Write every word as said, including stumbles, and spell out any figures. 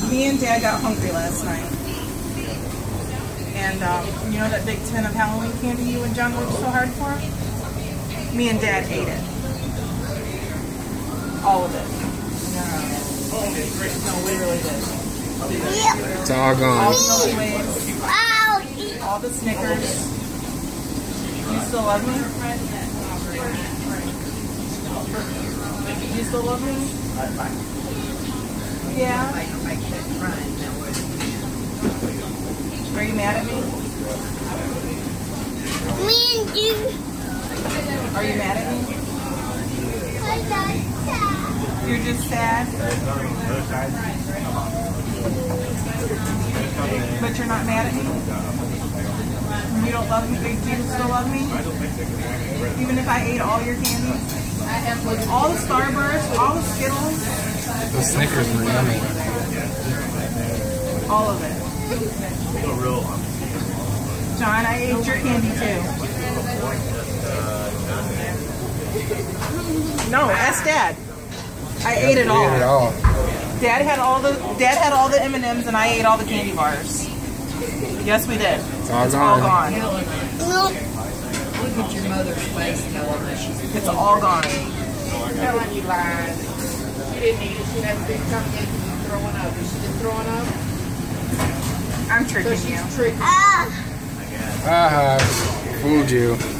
Me and Dad got hungry last night. And um, you know that big tin of Halloween candy you and John worked so hard for? Me and Dad ate it. All of it. No, we really did. It's all gone. All the Milky Ways. All the Snickers. You still love me? You still love me? Yeah. Are you mad at me? Me and you. Are you mad at me? You're just sad? But you're not mad at me? You don't love me? Do you still love me? Even if I ate all your candies? All the Starburst, all the Skittles? The Snickers were yummy. All of it. John, I ate your candy too. No, ask Dad. I ate it all. Ate it all. Dad had all the Dad had all the M and M's and I ate all the candy bars. Yes, we did. It's all it's gone. all gone. Nope. Look at your mother's face telling her she's It's all gone. telling you lies. She didn't eat it. She had a big cupcake and you throwing up. Is she just throwing up? I'm So tricking she's you. tricking. Ah. Haha, fooled you.